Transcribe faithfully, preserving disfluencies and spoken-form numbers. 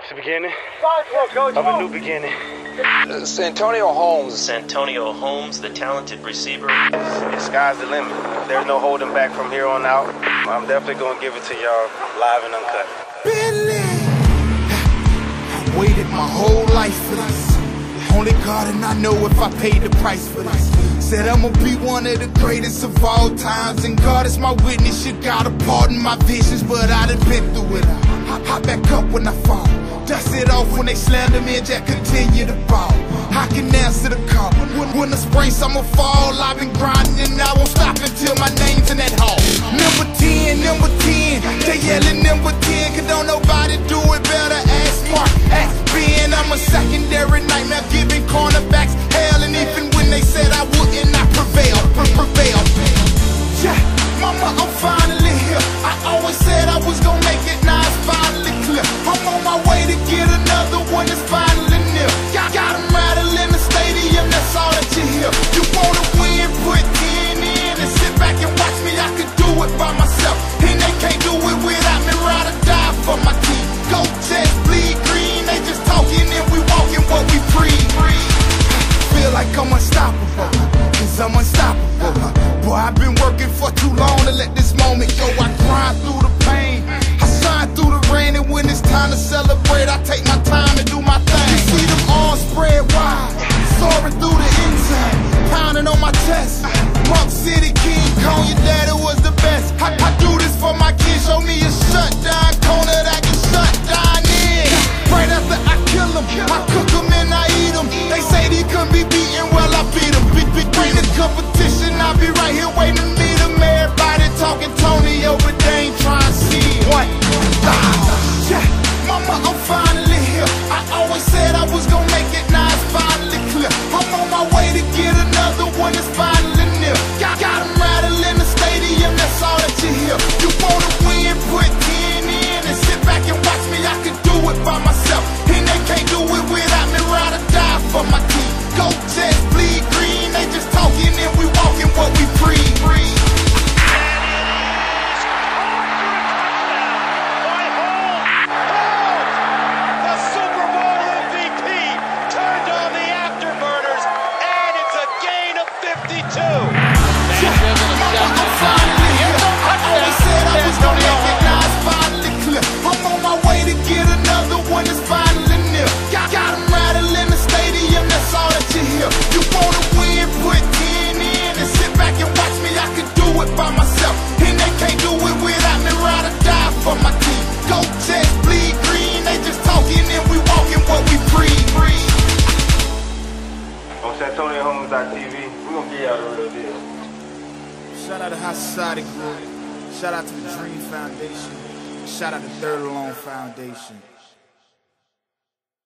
It's the beginning of a new beginning. Uh, Santonio Holmes. Santonio Holmes, the talented receiver. The sky's the limit. There's no holding back from here on out. I'm definitely going to give it to y'all live and uncut. Billy, I waited my whole life for this. Only God and I know if I paid the price for this. Said I'ma be one of the greatest of all times, and God is my witness. You gotta pardon my visions, but I done been through it. I hop back up when I fall, dust it off when they slander me, and just continue to ball. I can answer the call. When, when the spring, summer, fall, I've been grinding and I won't stop until my name's in that hall. Number ten, number ten, they yelling number ten, cause don't nobody do it better. Ask Mark, ask Ben. I'm a secondary nightmare, giving cornerbacks hell, and even when they said I wouldn't, I prevail, pre prevail. Yeah, mama, I'm finally here. I always said I was gonna make it, now it's finally clear. I'm on my way to get another one, it's finally near. Got, got 'em rattling the stadium, that's all that you hear. You wanna win, put ten in and sit back and watch me. I could do it by myself, and they can't do it without me. Ride or die for my team. Go Jets, bleed green. They just talking and we walking what we breathe. Feel like I'm unstoppable, cause I'm unstoppable. Boy, I've been working for too long to let this moment go. I grind through the pain, I shine through the rain, and when it's time to celebrate, I take my time and do my thing. You see them arms spread wide, soaring through the inside, pounding on my chest. Monk City King Kong, your daddy was the best. I, I do this for my kids, show me a shutdown corner that can shut down in. Right after I kill them, I cook them and I eat them. They say they couldn't be beaten, well I beat them. Big, big, bring the competition, I'll be right here waiting to meet them. Everybody talking Tonyo, but they ain't trying to see what. Yeah, mama, I'm finally here. I always said I was gonna make it, now it's finally clear. I'm on my way to get another one, it's finally near. Got, got 'em rattling the stadium, that's all that you hear. You wanna win, put ten in and sit back and watch me. I can do it by myself, and they can't do it without me. Ride or die for my team. Go Jets, bleed green. They just talking and we walking what we breathe. Santonio Holmes dot T V, we're gonna give y'all the real deal. Shout out to High Society Group. Shout out to the Dream Foundation. Shout out to Third Alone Foundation.